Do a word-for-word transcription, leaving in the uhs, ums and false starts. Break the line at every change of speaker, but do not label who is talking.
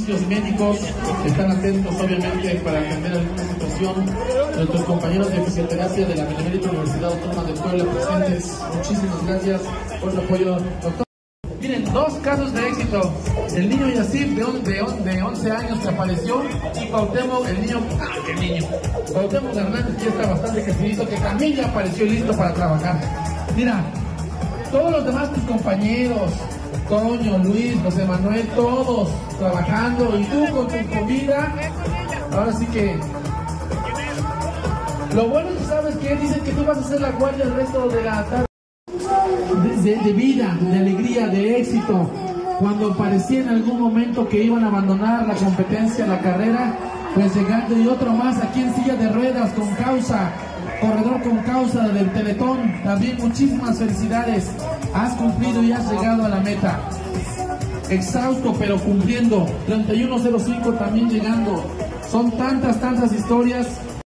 servicios médicos están atentos obviamente para atender alguna situación. Nuestros compañeros de fisioterapia de la Benemérita Universidad Autónoma de Puebla presentes, muchísimas gracias por su apoyo, doctor. Miren, dos casos de éxito, el niño Yacir de, on, de, on, de once años que apareció, y Cuauhtémoc, el niño, ah, qué niño, Cuauhtémoc Hernández, que está bastante crecidito, que también ya apareció listo para trabajar. Mira, todos los demás tus compañeros, Toño, Luis, José Manuel, todos trabajando, y tú con tu comida, ahora sí que... Lo bueno es que sabes que dicen que tú vas a hacer la guardia el resto de la tarde. De, de vida, de alegría, de éxito. Cuando parecía en algún momento que iban a abandonar la competencia, la carrera, pues llegando, y otro más aquí en silla de ruedas con causa, corredor con causa del Teletón. También muchísimas felicidades, has cumplido y has llegado a la meta. Exhausto pero cumpliendo. Treinta y uno cero cinco también llegando. Son tantas, tantas historias